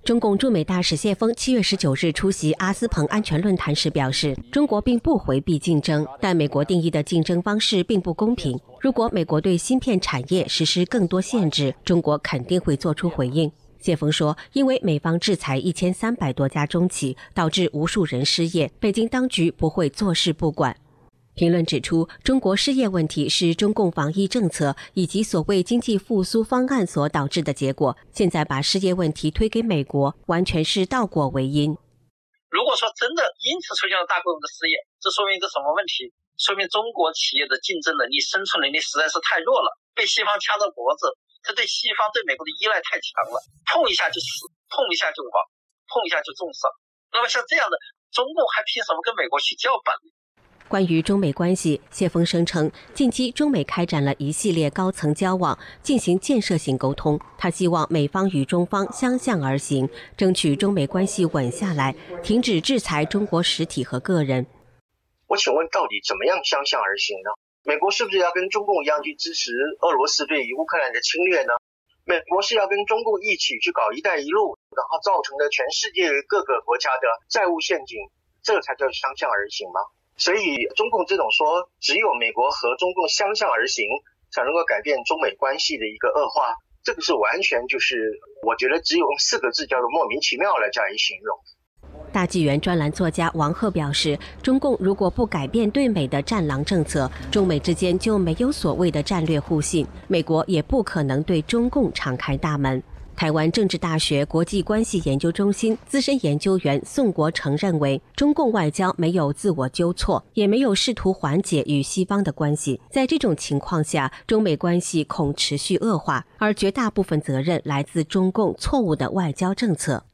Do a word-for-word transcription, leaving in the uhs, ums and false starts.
中共驻美大使谢锋七月十九日出席阿斯彭安全论坛时表示，中国并不回避竞争，但美国定义的竞争方式并不公平。如果美国对芯片产业实施更多限制，中国肯定会做出回应。谢锋说，因为美方制裁一千三百多家中企，导致无数人失业，北京当局不会坐视不管。评论指出，中国失业问题是中共防疫政策以及所谓经济复苏方案所导致的结果。现在把失业问题推给美国，完全是倒果为因。 如果说真的因此出现了大规模的失业，这说明一个什么问题？说明中国企业的竞争能力、生存能力实在是太弱了，被西方掐着脖子，这对西方对美国的依赖太强了，碰一下就死，碰一下就亡，碰一下就重伤。那么像这样的，中共还凭什么跟美国去叫板呢？ 关于中美关系，谢锋声称，近期中美开展了一系列高层交往，进行建设性沟通。他希望美方与中方相向而行，争取中美关系稳下来，停止制裁中国实体和个人。 我请问，到底怎么样相向而行呢？美国是不是要跟中共一样去支持俄罗斯对于乌克兰的侵略呢？美国是要跟中共一起去搞一带一路，然后造成了全世界各个国家的债务陷阱，这才叫相向而行吗？所以中共这种说只有美国和中共相向而行才能够改变中美关系的一个恶化，这个是完全就是我觉得只有用四个字叫做莫名其妙来加以形容。 大纪元专栏作家王鹤表示，中共如果不改变对美的战狼政策，中美之间就没有所谓的战略互信，美国也不可能对中共敞开大门。台湾政治大学国际关系研究中心资深研究员宋国成认为，中共外交没有自我纠错，也没有试图缓解与西方的关系。在这种情况下，中美关系恐持续恶化，而绝大部分责任来自中共错误的外交政策。